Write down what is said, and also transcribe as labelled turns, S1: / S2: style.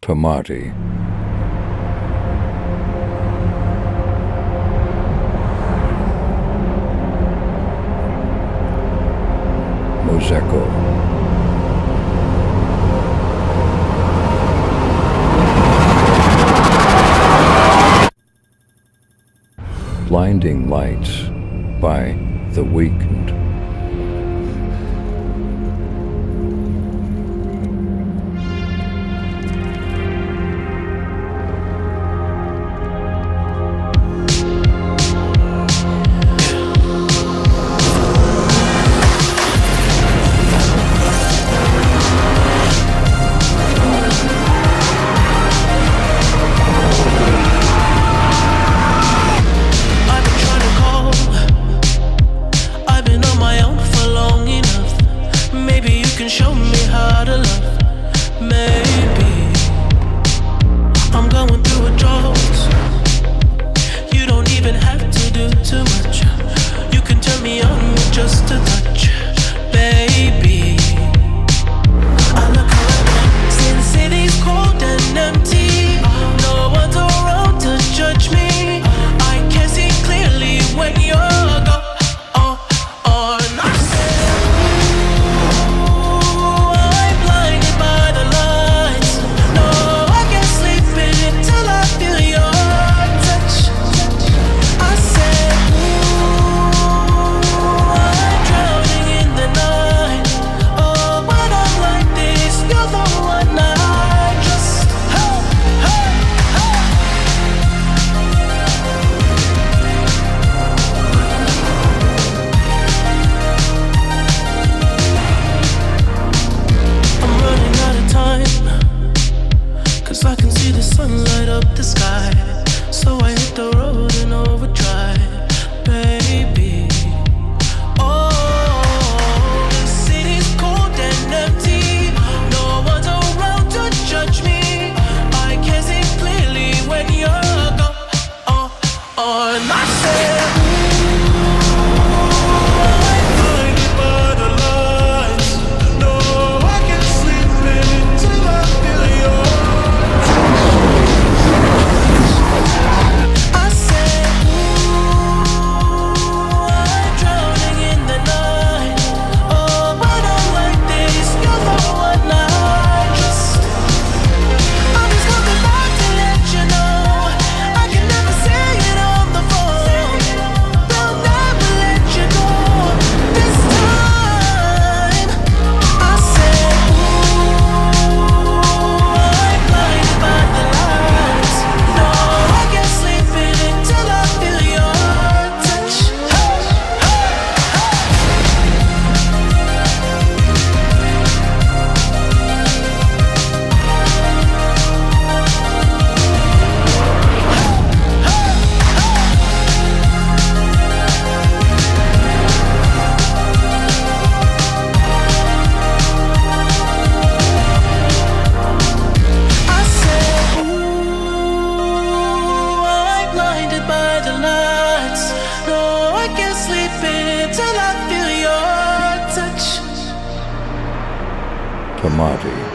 S1: Tomati, Mosecco, Blinding Lights by The Weeknd.
S2: Show me how to love. Maybe I'm going through a drought. You don't even have to do too much. You can turn me on with just a touch, baby. I look around, see the city's cold and empty. No one's around to judge me. I can see clearly when you're gone. I can see the sun light up the sky, so I hit the road in overdrive, baby. Oh, the city's cold and empty. No one's around to judge me. I can see clearly when you're gone. And I said, I'm blinded by the lights. No, I can't sleep until I feel your.
S1: Tomati.